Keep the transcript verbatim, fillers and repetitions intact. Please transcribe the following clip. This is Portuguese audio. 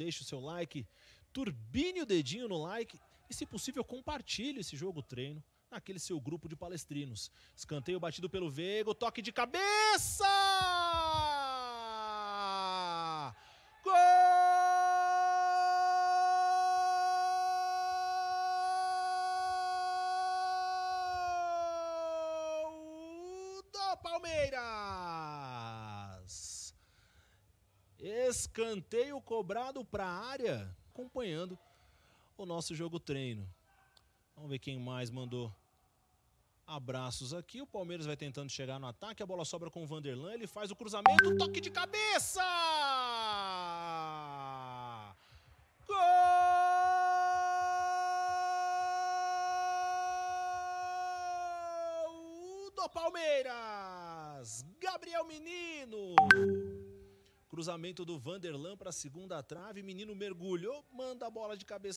deixe o seu like, turbine o dedinho no like e, se possível, compartilhe esse jogo treino naquele seu grupo de palestrinos. Escanteio batido pelo Veiga, toque de cabeça! Gol do Palmeiras! Escanteio cobrado para a área, acompanhando o nosso jogo treino. Vamos ver quem mais mandou abraços aqui. O Palmeiras vai tentando chegar no ataque. A bola sobra com o Vanderlan. Ele faz o cruzamento. Toque de cabeça! Gol do Palmeiras! Gabriel Menino! Cruzamento do Vanderlan para a segunda trave. Menino mergulhou. Manda a bola de cabeça